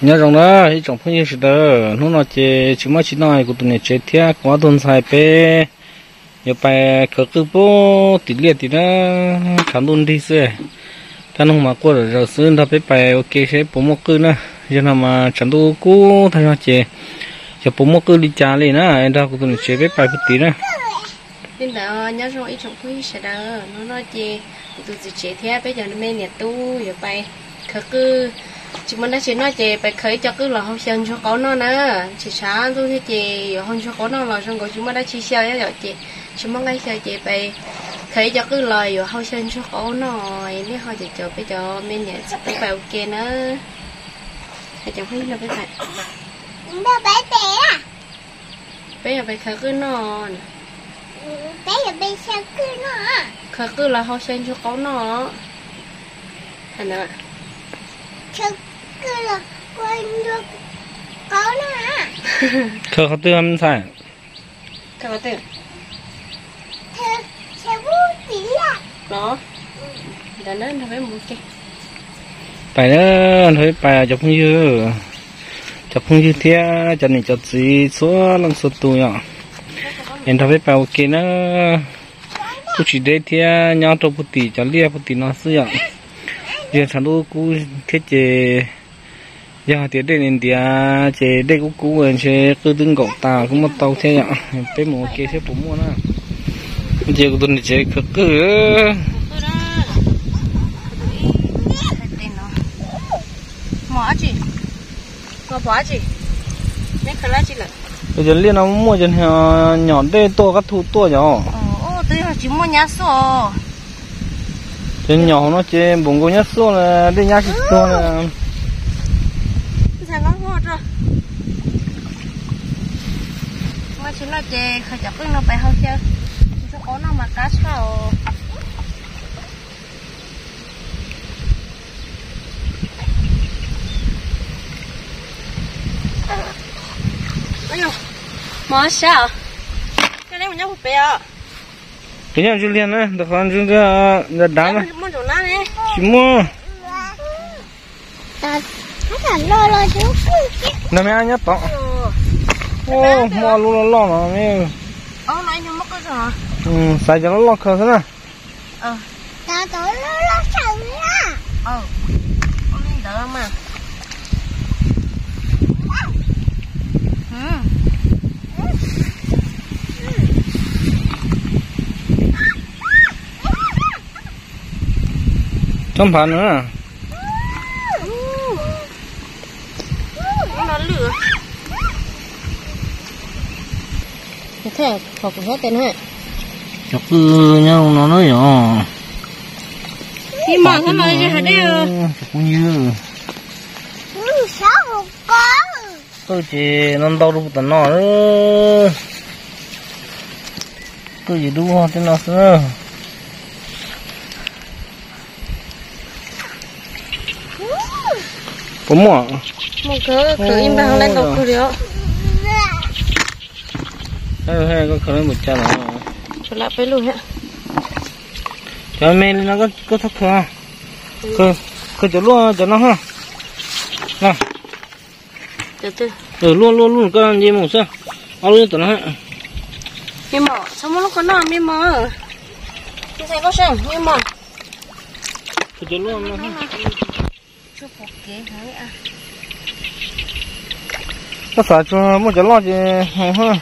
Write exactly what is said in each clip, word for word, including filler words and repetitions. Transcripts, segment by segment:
nhớ rằng đó cái trồng phong như thế đó nó nói chế chúng mới chỉ nói của tụi này chế thiệt quá tuần sai pe giờ phải khởi cứ bố tỷ lệ thì nó khám luôn đi xưa ta nông mà qua rồi rồi xưa ta phải phải ok sẽ bố một cứ nữa giờ nào mà chẳng đủ cũ thay nó chế giờ bố một cứ đi trả liền á em ta của tụi này chế phải phải tí nữa nên đó nhớ rằng cái trồng phong như thế đó nó nói chế tụi chị chế thiệt bây giờ nó men nhiệt tu giờ phải khởi cứ chị muốn nói chị nói chị phải khởi cho cứ là không xem cho có nó nữa chị sáng tôi thấy chị không cho có nó là xong rồi chị mới đã chi xe rồi chị chị muốn ngay xe chị phải khởi cho cứ lời rồi không xem cho có nó nếu họ chị chờ bây giờ mình nhận sẽ phải ok nữa hay chẳng thấy là bây giờ đâu bé bé à bây giờ phải khởi cứ nó bé giờ bé sao cứ nó khởi cứ là không xem cho có nó thành nào sao cứ là quên được có nó à khởiเขาเตือนใส่ khởi có tiền sao sao bút chỉ à đó đã nên phải mua cái ไปเนอะเฮ้ยไปจับพุ่งยือจับพุ่งยือเที่ยจันนี่จัดสีสัวลังสุดตัวอ่ะเห็นทำให้ไปโอเคนะกูchỉ đểเที่ยnhauตัวพุติจะเลี้ยพุติน่าซื้ออ่ะเดี๋ยวฉันรู้กูเที่ยเจยาเดี๋ยวเด็กอินเดียเจเด็กกูกูเองเชคือดึงกอกตากูมาเตาเที่ยอ่ะเป็นหมูโอเคเที่ยผมมั่วนะเจกูตัวนี้เจคือคือ bỏ chị có bỏ chị mấy cái lá chị là bây giờ liên nó mua chân nhỏ đây to các thu to nhỏ ồ tôi chỉ mua nhá số chân nhỏ nó chơi bụng cô nhá số là đây nhá số là sao nó mua rồi mà chỉ là chơi khai chợ nó phải không chơi chứ có nó mà cá sao mua sao cái này mình nhớ một bé à cái nhà Julian này được không chúng ta đã đám à mua chỗ nào này chỉ mua ta thằng lo lo chú năm nay nhá tọ ô mua luôn lo lo mà mẹ ông này nhung mất cái gì ừ sai cho nó lo khờ thế nào ờ ta tối lo lo sợ nha ờ ông lên đỡ mà trong盘nữa nó lửa thế có cũng hết tiền hết chọc cứ nhau nó nói nhỏ nhưng mà cái này gì hả đây chọc cũng như sáu một con tôi chỉ non đau đủ tận nó nữa tôi chỉ đủ hoa trên nó nữa có mua một cái cái im bằng lên đâu cái đó hay hay có khởi một chân nữa cho lại phải luôn hả cho men nó có có thắc ha cơ cơ cho luôn cho nó ha nè từ từ ừ luôn luôn luôn cái gì mà sao ao luôn tụi nó ha mi mò sao mà nó có nào mi mò cái này có sao mi mò cơ cho luôn nó ha chút phục kế hả à có sợ cho mua cho lo gì ha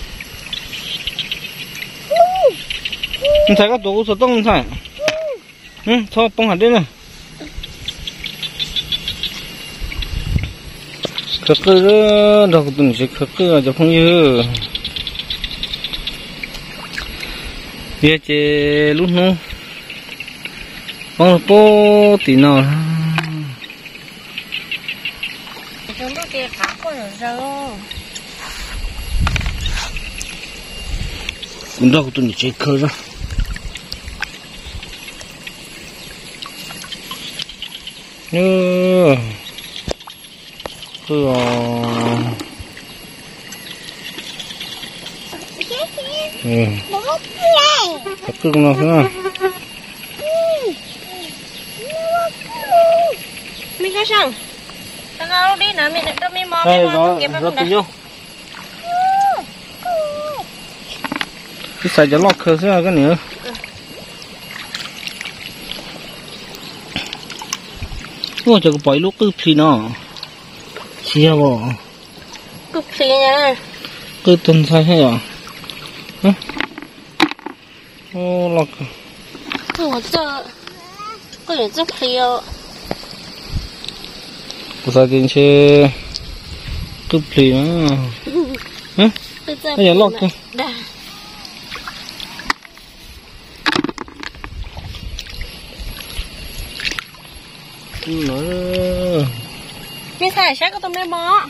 你睇個杜實東菜，嗯，錯崩下啲啦。可可個那個東西可可就朋友，別隻路儂，放波地鬧。 chúng tôi kêu cá có rồi mình đâu có tụi chơi khơi ra nhớ khơi à ừ thật cưng nào nữa mình có sang tao ngao đi nè mẹ đừng mi mò đây mi mò có kẹp rất vào nhiều cái xài cho lọt khơi ra cái nữa ôi trời cái bẫy lúc cứ phi nó chia bỏ cục xì nha cứ tuần sai hay à hả ô lọt cứ một giờ cứ để giúp xì ờ có sao tiền xe cứ phi mà hả bây giờ lọt thôi nữa mi xài sáng có tôm nem mò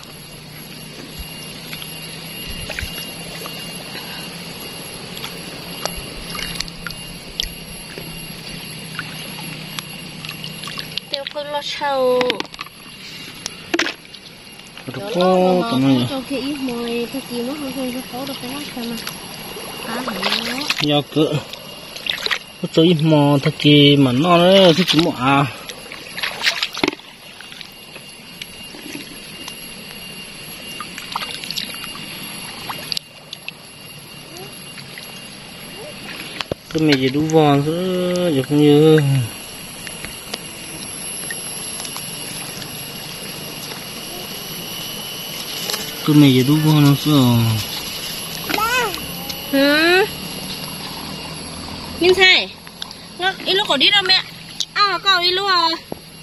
tiêu phân lo sầu được cô tụi mình cho cái ít mồi thật gì nó không không có được cái lát sao mà cá này nó do cỡ có chơi mò thật gì mà nó đấy thích chúng à cái mày gì đu vòn nữa giờ không như cái mày gì đu vòn nó sao hả Minh Sai nó ít lúc còn đi đâu mẹ à có ít lúc à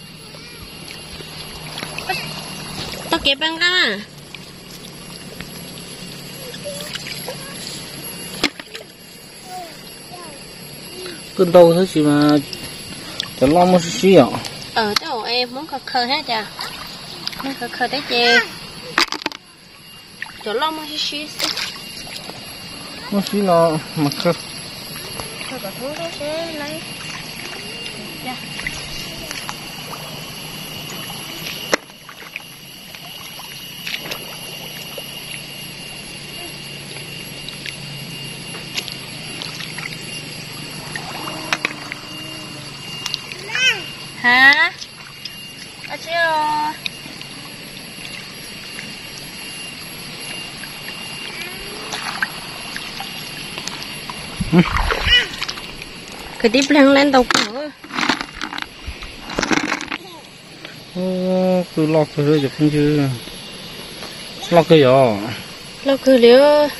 tao kẹp bằng căng à cơn đâu thế chứ mà cho lo một xí ạ ờ cháu em muốn khờ khờ hết chà muốn khờ khờ đấy chê cho lo một xí một xí lo mà khờ thôi cả thứ đó sẽ lấy dạ hả à chưa cái tiếp lên lên tàu cửa ô cứ lo cái rồi chứ không chứ lo cái gì lo cửa liễu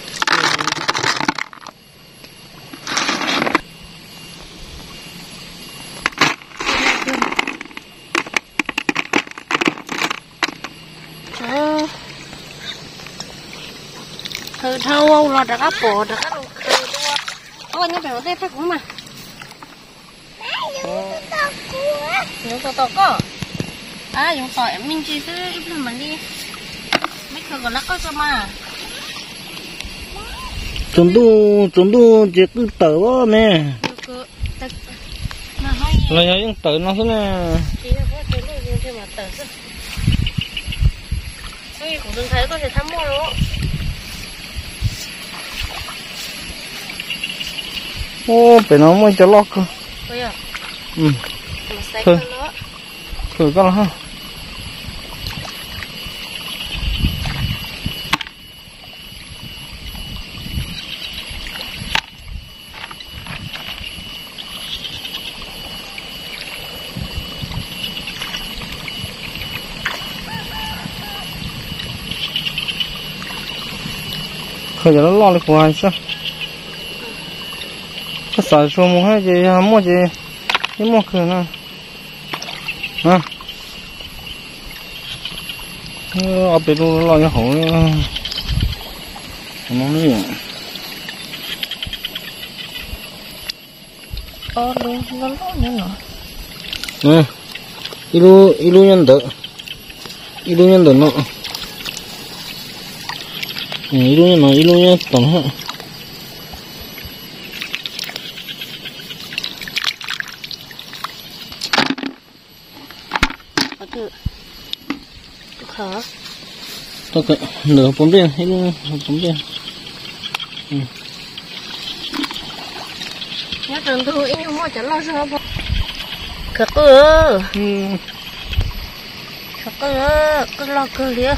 thơ thâu lo đã áp bộ đã áp khơi đua ôi như phải đây phát cũng mà dùng tàu tàu có à dùng tàu em mình chỉ cứ ít lần mình đi mấy khơi còn lắc có cho mà chúng tu chúng tu chỉ cứ tớ mẹ là những tớ nó thế này cái cũng đừng thấy có thể thăm mua luôn ô phải nó mới cho lót cơ bây giờ ừ thôi thử con ha khởi giờ nó lo được hoài sao cái sợi số mua hay gì mua gì cái mua cửa nè hả ở bên đó lo cho hổ nó nữa ờ luôn nó lo nữa nè nè ilu ilu nhân tử ilu nhân tử nó ilu nhân nó ilu nhân tổng hết hả? Tôi cái nửa bốn bên, hết luôn bốn bên. Ừ. Nhớ trường thư ít nhưng mà chẳng lo sao không? Khắc ơ. Ừ. thật cứ cứ lo cứ liếc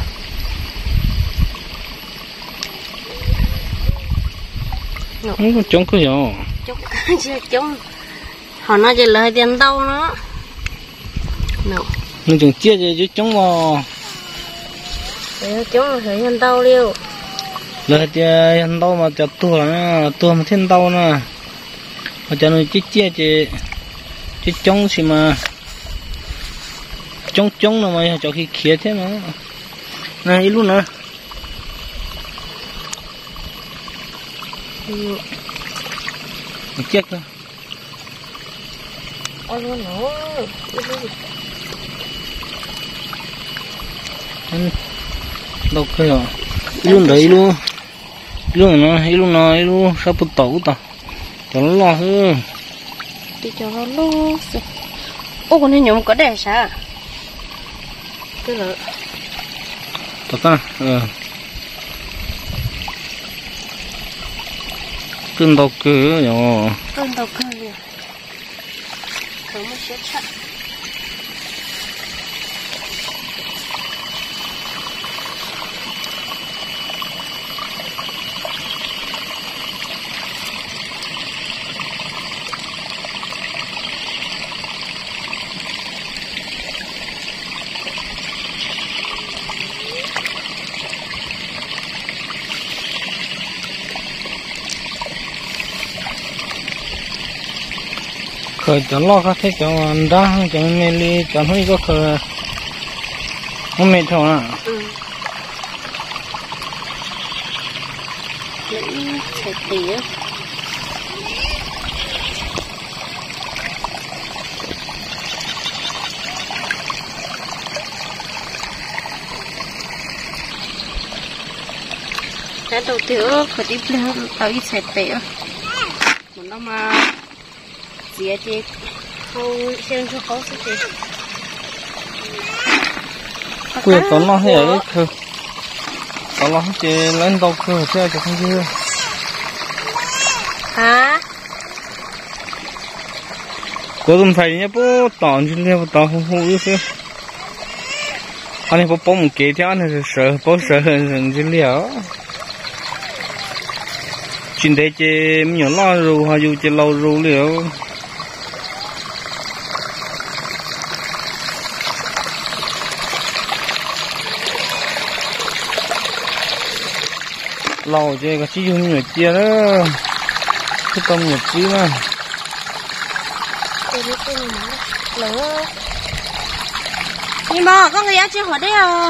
không có chống cứ nhỏ chống chống họ nói chỉ lời tiền đâu nó nào nhưng chừng chia chứ chống mò chống là phải tiền đâu liêu lời tiền đâu mà cho tua nó tua mà thiên đâu nè mà cho nó chia chia chứ chứ chống gì mà chống chống nó mà cho khi khía thế nó này luôn nè chết rồi ôi luôn nữa đâu cơ rồi luôn đấy luôn luôn nó luôn nó luôn sao bút tẩu ta cho nó lo hơn đi cho nó luôn ô con này nhom có đẹp sao cái lợ thật ta ờ cơn đau cơ nhỏ cơn đau cơ liền thử một chút chặt khởi cho lo các thế cho anh ra cho nên đi cho nó có khởi không mệt thôi à những sợi tỉa cái đầu tiên khởi đi lên tao ít sợi tỉa mình nó mà dễ thì không xem cho khó sẽ thì quên tao lo hay ấy cơ tao lo hết lên đâu cơ xe cho không chưa hả có tôm phải nhá bố tòn trên đây tao không không biết thế anh ấy bố bố một kế theo này sợ bố sợ hơn trên liều chuyện đấy chứ mình nhớ lo rồi hay dù chứ lâu rồi liều lâu chứ cái chi dùng nhiều chia đó cái tôm nhiều chi mà lỡ nhưng mà có người ăn chưa hỏi đấy à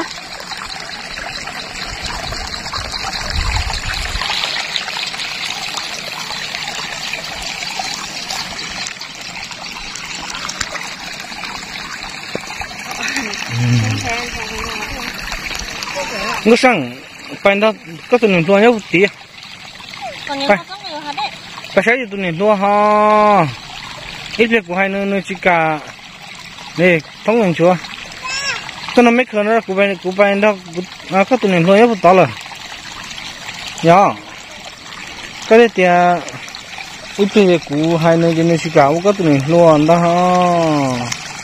nó sang phải đó có tụi mình thua nhau tí phải phải sai tụi mình thua ha ít việc của hai nơi nơi chỉ cả này thông thường chưa tôi nói mấy cái đó của bên của bên đó à có tụi mình thua nhau to rồi nhá cái đấy thì ít việc của hai nơi nơi chỉ cả có tụi mình luôn đó ha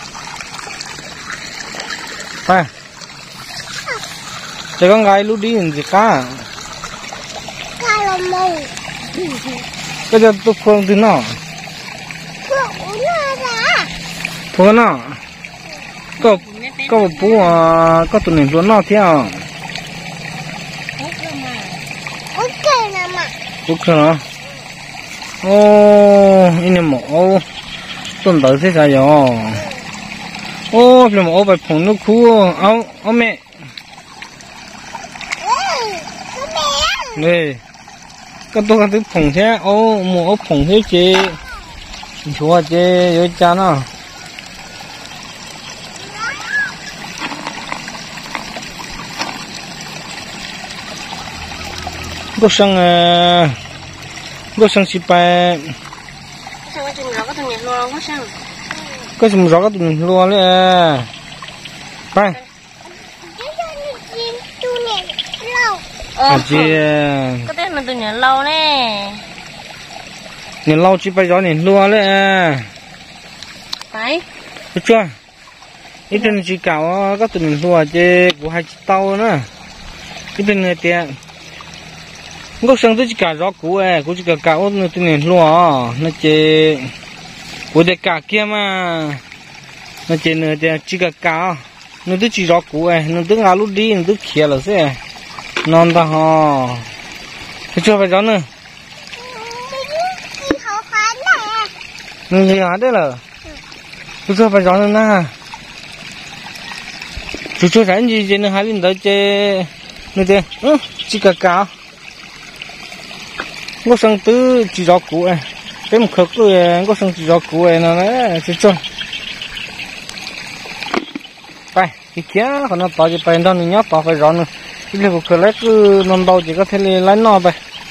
phải cái con gái lúc đi làm gì cả Cá là mù. cái giờ tôi phương từ nào Phương nó ra. phương nào có có bố à có tụi mình luôn nào theo Ok là mà. ok nào ô ini mà ô tuần tới thế sao vậy ô làm ô phải phồng nước khu áo áo mẹ này cái tôi cái phồng thế ô mua phồng thế chứ chúa chứ với cha nó có sang có sang xí bài sao cái chừng đó có thằng nhện lo quá sao có chừng rõ cái tụi luôn đấy phải à chị có tên mình từ nhện lâu nè nhện lâu chỉ phải rõ nhện luôn đấy phải được chưa ít trên chỉ cào có từng thua chứ của hai tàu nữa ít trên người tiền có sang tới chỉ cả gió cũ ấy cũng chỉ cả cào nó tên này luôn nó chỉ của để cả kia mà nó chỉ nữa thì chỉ cả cào nó tới chỉ gió cũ ấy nó tới ngáo lúc đi nó tới kia là thế non ta ho cái cho phải gió nữa nó gì hả đấy là cái cho phải gió nữa nè chú cho cái gì trên nó hai lên tới chơi nó thế chỉ cả cào có sang tứ chỉ gió cũ ấy cái một khớp rồi có sang chỉ gió cũ ấy nó đấy chỉ choไปที่เกี้ยคนนั้นต่อจะไปตอนนี้ต่อไปร้อนเลยที่เรียกว่าคือเล็กคือนอนเบาจีก็เทเลไล่นอไป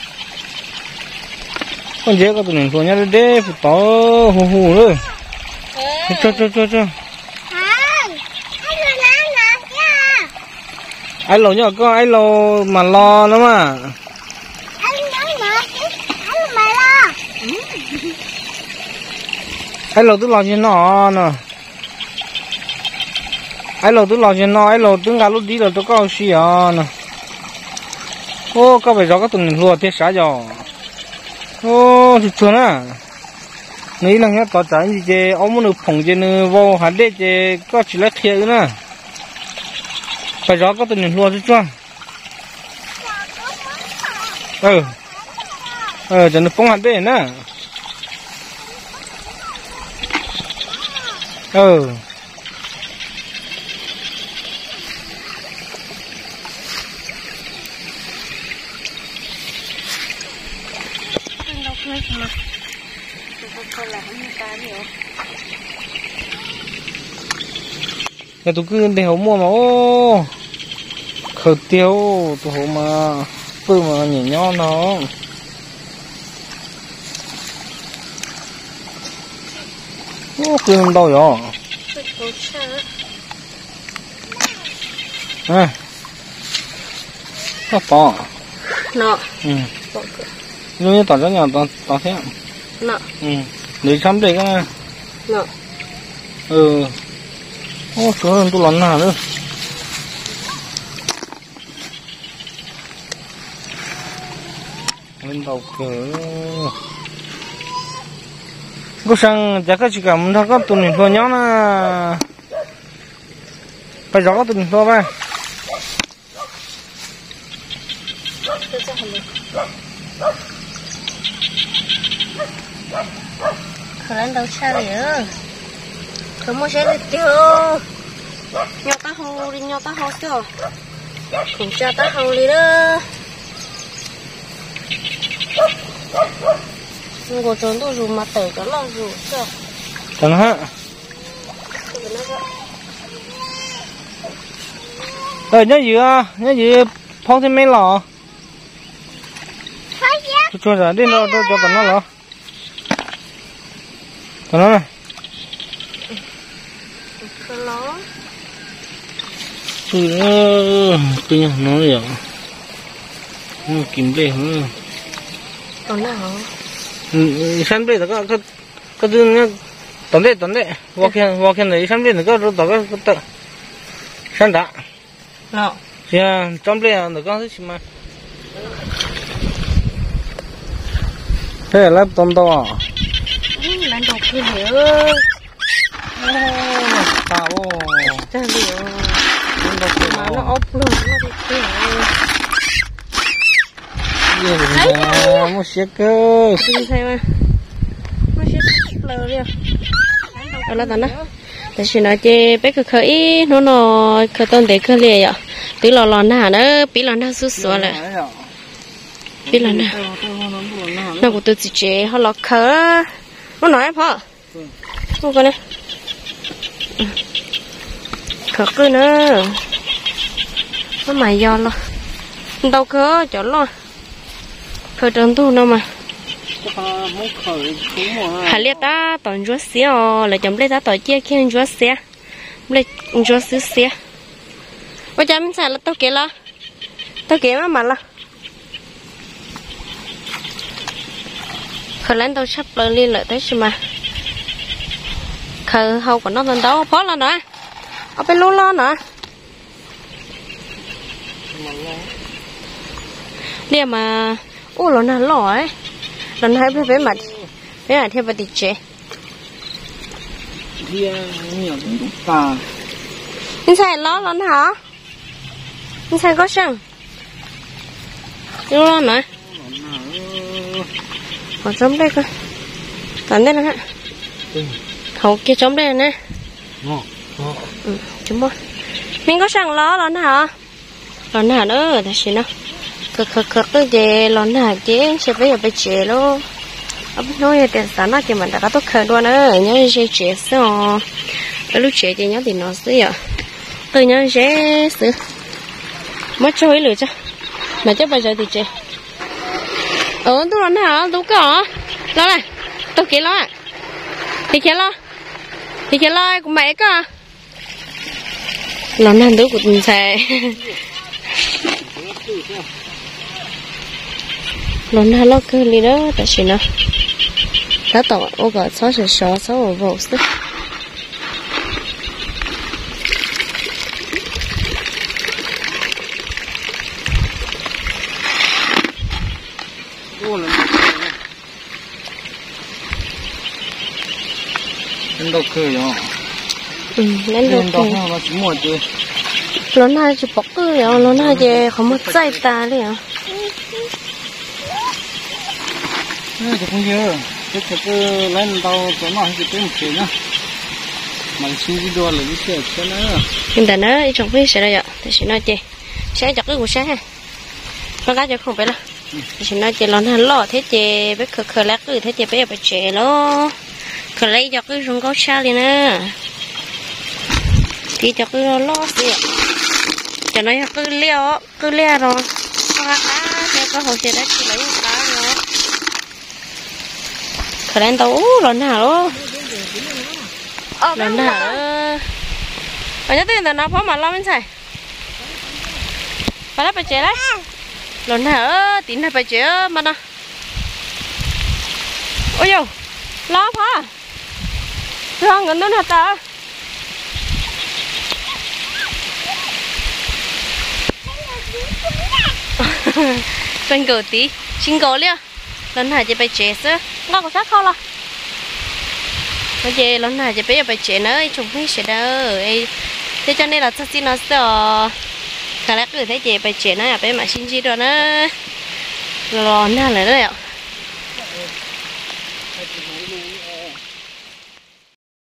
คนเยอะก็ตัวหนึ่งตัวนี้เด้ผู้ต่อหูหูเลยจ้าจ้าจ้าจ้าไอ้หล่อเนี่ยก็ไอ้หล่อมารอนะมาไอ้หล่อตัวหล่อที่นอนน่ะไอ้หล่อตัวหล่อที่นอนไอ้หล่อตัวงานรถดีหล่อตัวก็เสียน่ะโอ้ก็ไปรอก็ตัวหนึ่งรัวเทสายจ่อโอ้สุดชวนอ่ะนี่หลังจากต่อจากนี้เจเอามันผงเจนึกว่าหันเดเจก็ชิลเคียนะไปรอก็ตัวหนึ่งรัวสุดชวนเออเออจะนึกฟงหันเดนะเออcái tụi cứ để hổ mua mà ô khởi tiêu tụi hổ mà bự mà nhảy nhon nó ô cứ làm đâu vậy à nó to nọ ừ như tao cho nhà tao tao thế nọ ừ để chăm đấy cái nọ ừ ô trời tôi lăn nào nữa lên đầu cửa có sang chắc cái chỉ cảm thấy có tụi mình thôi nhá nè phải rõ có tụi mình thôi vậy khởi lên đâu xa rồi không mua xe đi tiêu nhau ta hông đi nhau ta hông tiêu cũng cho ta hông đi đó nhưng có trốn tôi dùng mặt tẩy cho nó dùng chưa tao hả rồi nhớ gì à nhớ gì phong thêm mấy lọ tôi cho ra đi nó tôi cho tao nó lọ tao nó này nó ừ tôi nhớ nó rồi nó kiếm bể hả còn nào hả ừ san bể là có có có thứ nhá tóm đấy tóm đấy walk in walk in đấy san bể là có rồi tao có tự san đã nọ thì trong bể là có thứ gì mà thế là tóm to à lần đầu tiên hiểu tao ta hiểu mà nó ốp luôn nó đi kia yeah một chiếc cơ đi xem mà một chiếc lờ đi ở đó tao nó tại vì nó chơi bé cứ khởi nó nó khởi tôn để khởi liền vậy tí lò lò nà nó bí lò nà sút sủa lại bí lò nà nó của tôi chỉ chơi họ lò khởi nó nói phở không có nè khởi cứ nữa nó mày do lo đâu có chỗ lo khởi trơn tu đâu mà hà liệt ta toàn chúa xía là chấm lấy ta tỏi chia kia chúa xía lấy chúa xứ xía bây giờ mình xài là tao kể lo tao kể mà mà lo khởi lên tao sắp lên lợi tới chứ mà khởi hậu của nó lên đâu phó là đó ở bên lúa lo nữa liền mà ô lần nào lỏ ấy lần hai bên bên mặt bên này theo bên đi chế Dia nhiều đúng ta. anh sai lo lần hả anh sai có sừng lo nữa còn chống đây coi tận đây nè hả hậu kia chống đây nè ừ chúng bố mình có sừng lo lần hả lần hả nữa thật sự nó cực cực cực cái gì lần hả chứ sẽ bây giờ bị chế luôn ở bên nói tiền sản nó chỉ mình đã có tốt hơn luôn nữa nhớ sẽ chế sao ở lúc chế thì nhớ thì nó sẽ vậy tôi nhớ sẽ xử mất chơi lửa cho mà chắc bây giờ thì chế ờ tôi lần hả tôi có lo này tôi kia lo thì kia lo thì kia lo của mẹ cơ lần này tôi cũng sẽ lần này lo cơ đi đó tại sao nó đã tỏ ô gà sáu sáu sáu sáu ở vô sức lên đâu cười rồi ừ lên đâu cười mà chỉ một chứ lần này chỉ bóc cái rồi lần này chỉ không mất dây ta đi à Nè, thì không nhớ, cái cái cái lên tàu chỗ nào thì cái một chuyện nhá, mình suy đi đua là đi xe cho nó. nhưngแต่nó trong cái xe đây ạ, thì xe nói chị, xe chặt cái của xe ha, nó cái cho không phải là, thì xe nói chị lần này lo thế chị biết khờ khờ lắc cái thế chị biết phải chị lo, khờ lấy cho cái rung cao xa liền nè, thì cho cái lo gì ạ, cho nó cứ leo cứ leo rồi, nó cá theo cái hồ xe đấy chỉ lấy cá rồi. Khởi lên tàu lần nào đó lần nào ở nhất tiền nó phó mà lo bên xài phải là phải chế đấy lần nào tín là phải chế mà nó ôi dồi lo phá lo ngân nó hạt ta bên cờ tí xin cờ liền lần này chỉ phải chế sữa nó có sát không là bây giờ lần này chỉ phải phải chế nữa chúng mình sẽ đỡ thế cho nên là chắc chắn nó sẽ khá là cứ thế chế phải chế nó là phải mà xin chi rồi nó rồi nè lại đấy ạ